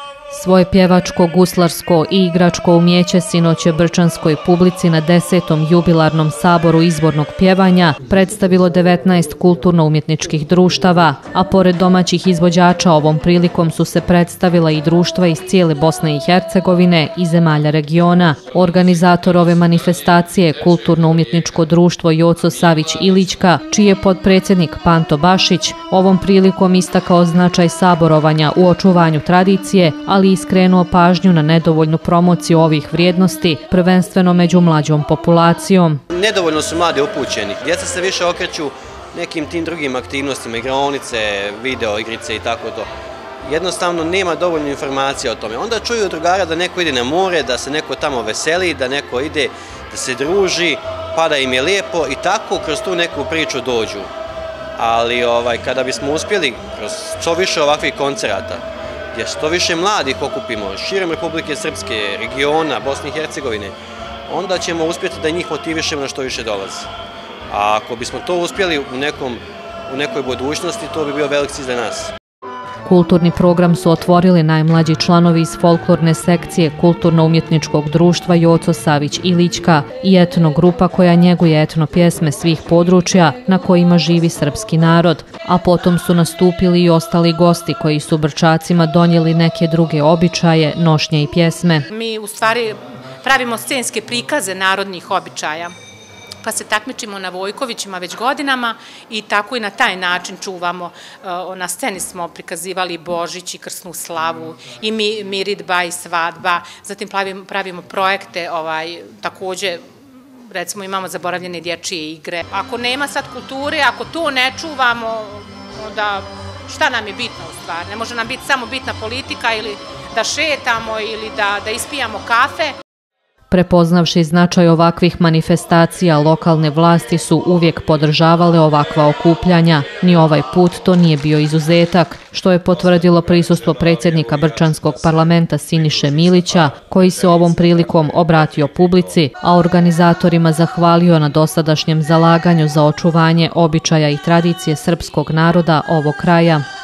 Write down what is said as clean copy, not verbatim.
Svoje pjevačko, guslarsko i igračko umjeće sinoć je brčanskoj publici na 10. jubilarnom saboru izbornog pjevanja predstavilo 19 kulturno-umjetničkih društava, a pored domaćih izvođača ovom prilikom su se predstavila i društva iz cijele Bosne i Hercegovine i zemalja regiona. Organizator ove manifestacije je kulturno-umjetničko društvo Joco Savić Ilićka, čiji je potpredsjednik Panto Bašić ovom prilikom istakao značaj saborovanja u očuvanju tradicije, ali i skrenuo pažnju na nedovoljnu promociju ovih vrijednosti, prvenstveno među mlađom populacijom. Nedovoljno su mladi upućeni. Djeca se više okreću nekim tim drugim aktivnostima, igraonice, video igrice i tako to. Jednostavno nema dovoljno informacija o tome. Onda čuju od drugara da neko ide na more, da se neko tamo veseli, da neko ide da se druži, pa da im je lijepo i tako kroz tu neku priču dođu. Ali kada bismo uspjeli kroz što više ovakvih koncerata, gdje što više mladih okupimo širom Republike Srpske, regiona, Bosne i Hercegovine, onda ćemo uspjeti da njih motivišemo na što više dolazi. A ako bismo to uspjeli u nekoj budućnosti, to bi bio velik cilj za nas. Kulturni program su otvorili najmlađi članovi iz folklorne sekcije Kulturno-umjetničkog društva Joco Savić Ilićka i etno grupa koja njeguje etno pjesme svih područja na kojima živi srpski narod, a potom su nastupili i ostali gosti koji su Brčacima donijeli neke druge običaje, nošnje i pjesme. Mi u stvari pravimo scenske prikaze narodnih običaja, pa se takmičimo na Vojkovićima već godinama i tako i na taj način čuvamo. Na sceni smo prikazivali Božić i krsnu slavu i miridba i svadba, zatim pravimo projekte, također recimo imamo zaboravljene dječje igre. Ako nema sad kulture, ako to ne čuvamo, onda šta nam je bitno u stvari? Ne može nam biti samo bitna politika ili da šetamo ili da ispijamo kafe. Prepoznavši značaj ovakvih manifestacija, lokalne vlasti su uvijek podržavale ovakva okupljanja. Ni ovaj put to nije bio izuzetak, što je potvrdilo prisustvo predsjednika Brčanskog parlamenta Siniše Milića, koji se ovom prilikom obratio publici, a organizatorima zahvalio na dosadašnjem zalaganju za očuvanje običaja i tradicije srpskog naroda ovog kraja.